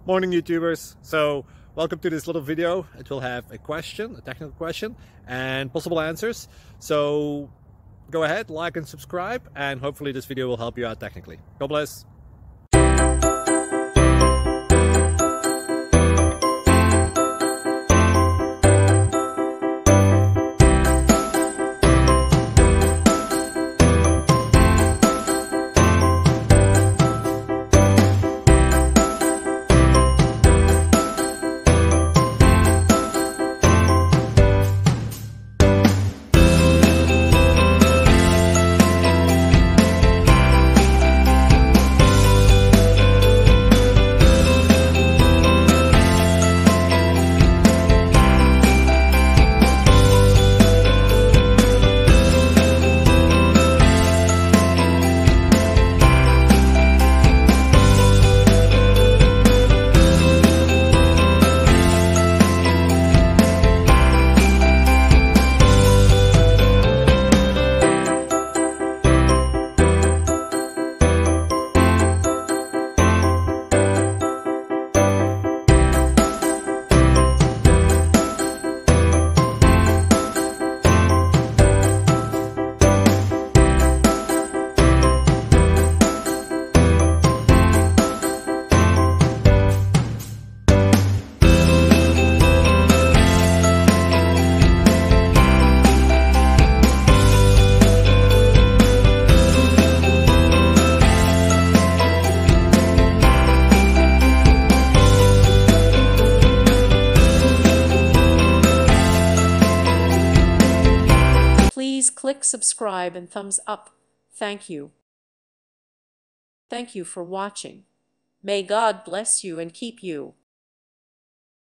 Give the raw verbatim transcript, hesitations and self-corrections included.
Morning YouTubers. So welcome to this little video. It will have a question, a technical question, and possible answers. So go ahead, like and subscribe, and hopefully this video will help you out technically. God bless. Please click subscribe and thumbs up. Thank you. Thank you for watching. May God bless you and keep you.